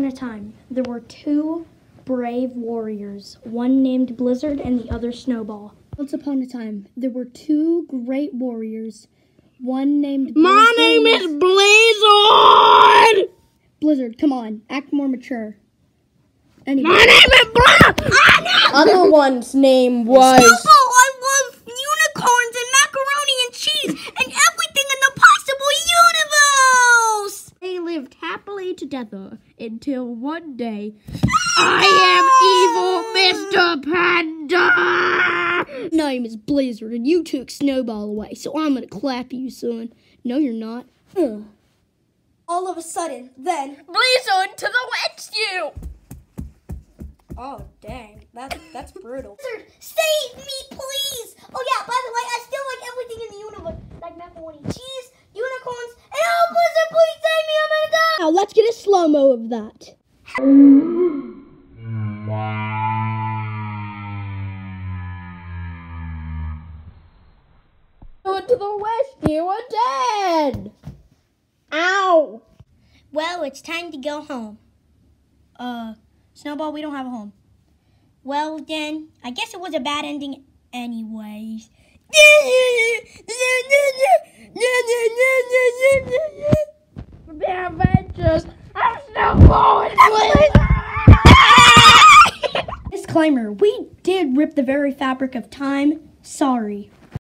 a time, there were two brave warriors, one named Blizzard and the other Snowball. Once upon a time, there were two great warriors, one named Blizzard. My name is Blizzard! Blizzard, come on, act more mature. Anyway. My name is Blizzard! Other one's name was... Snowball, I love unicorns and macaroni and cheese and everything in the possible universe! They lived happily together until one day, I am evil Mr. Panda! My name is Blizzard, and you took Snowball away, so I'm gonna clap you, son. No, you're not. All of a sudden, then... Blizzard to the rescue! Oh, dang. That's brutal. Blizzard, save me, please! Oh yeah, by the way, I still like everything in the universe, like macaroni and cheese, unicorns, and oh, Blizzard, please save me, I'm gonna die! Now, let's get a slow-mo of that. To the rescue, we're dead! Ow! Well, it's time to go home. Snowball, we don't have a home. Well, then, I guess it was a bad ending anyways. The adventures of Snowball and Disclaimer, we did rip the very fabric of time. Sorry.